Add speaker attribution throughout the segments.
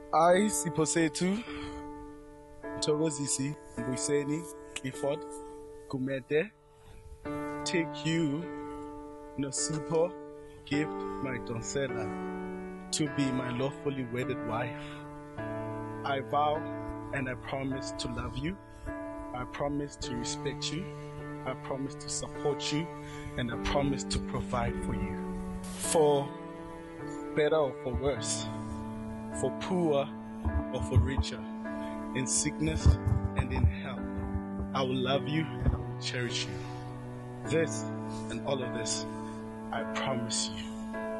Speaker 1: I, Siposetu, Togozisi, Mbuseni, Clifford, Kumete, take you, Nosipo, gift my Donsela, to be my lawfully wedded wife. I vow and I promise to love you. I promise to respect you. I promise to support you. And I promise to provide for you. For better or for worse, for poor or for richer, in sickness and in health, I will love you and I will cherish you. This and all of this, I promise you.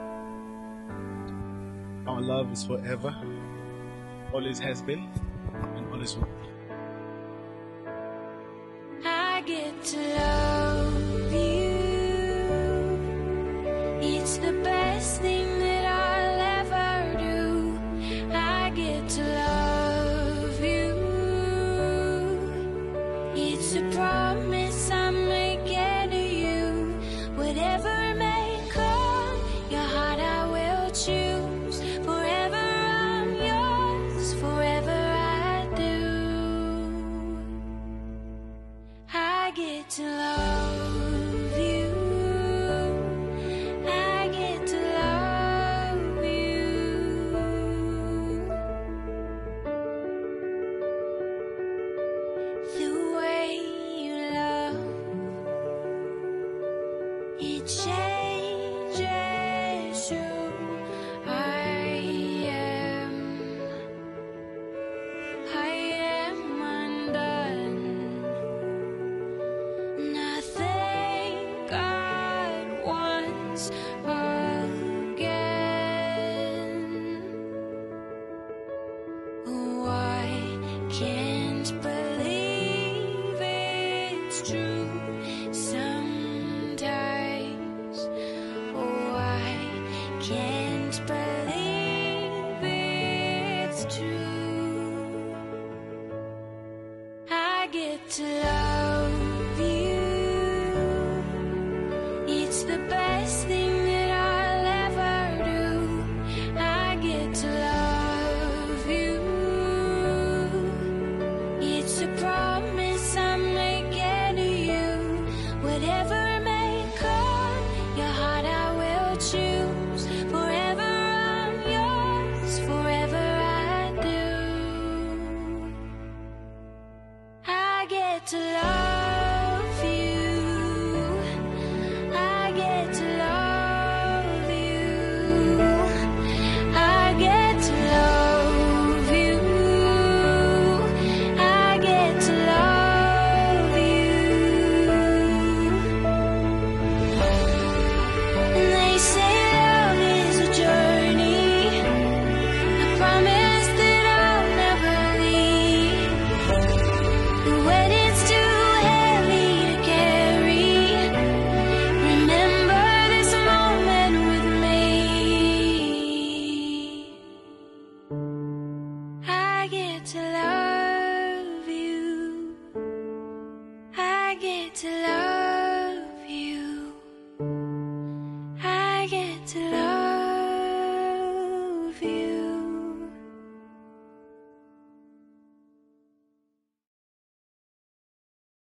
Speaker 1: Our love is forever, always has been, and always will be.
Speaker 2: I get to love you. It's the best thing that I'll ever do. I get to love you. It's a promise I'm making to you. Whatever may come, your heart I will choose. Forever I'm yours, forever I do. I get to love you. I get to love you. The way you love, it changes who I am. I am undone. Nothing God wants again. Oh, I can't believe it's true sometimes. Oh, I can't believe it's true. I get to love